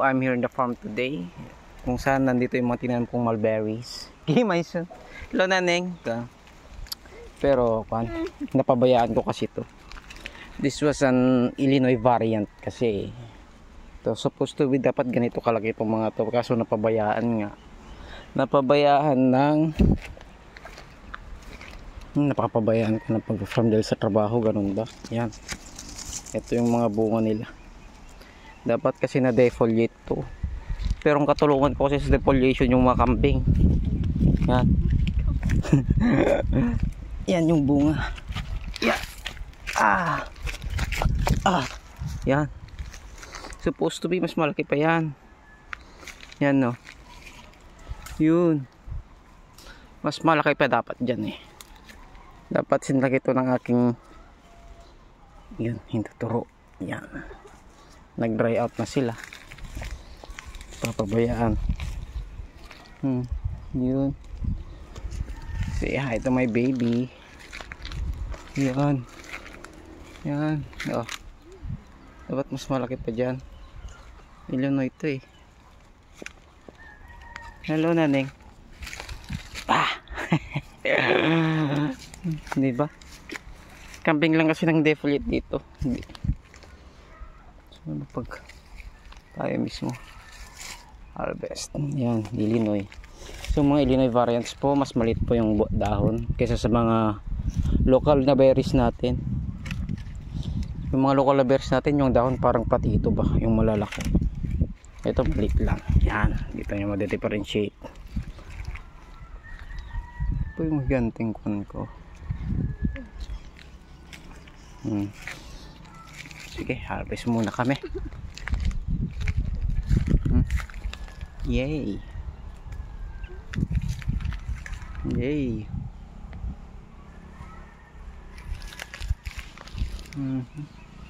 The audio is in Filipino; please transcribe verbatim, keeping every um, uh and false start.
I'm here in the farm today. Kung saan nandito yung mga tinanim kong mulberries. Gimay son. Hello naneng. Pero kan, napabayaan ko kasi to. This was an Illinois variant kasi to supposed to be dapat ganito kalaki itong mga to, kaso napabayaan nga. Napabayaan ng hmm, napapabayaan ko na pag-farm dahil sa trabaho, ganun ba? Yan. Ito yung mga bunga nila. Dapat kasi na defoliate to. Pero ang katulungan ko kasi sa defoliation yung mga kambing. Yan. Yan yung bunga. Yan. Ah. Ah. Yan. Supposed to be mas malaki pa yan. Yan no. Yun. Mas malaki pa dapat dyan eh. Dapat sinlaki ito ng aking yun, hintuturo. Yan. Nag dry out na sila. Papabayaan. Hmm. Yun. So yeah, ito my baby. Yan. Yan. Oh. Dapat mas malaki pa dyan. Illinois ito eh. Hello naneng. Ah. Diba? Kambing lang kasi ng defoliate dito. Hindi. So ano pag tayo mismo harvest. Yan, Illinois. So mga Illinois variants po, mas maliit po yung dahon kaysa sa mga local na berries natin. Yung mga local na berries natin, yung dahon parang patito ba, yung malalaki. Ito maliit lang. Yan, dito nyo ma-differentiate. Ito yung ganting kun ko. Hmm. Sige, harvest muna kami. Hmm. Yay! Yay! Mm-hmm.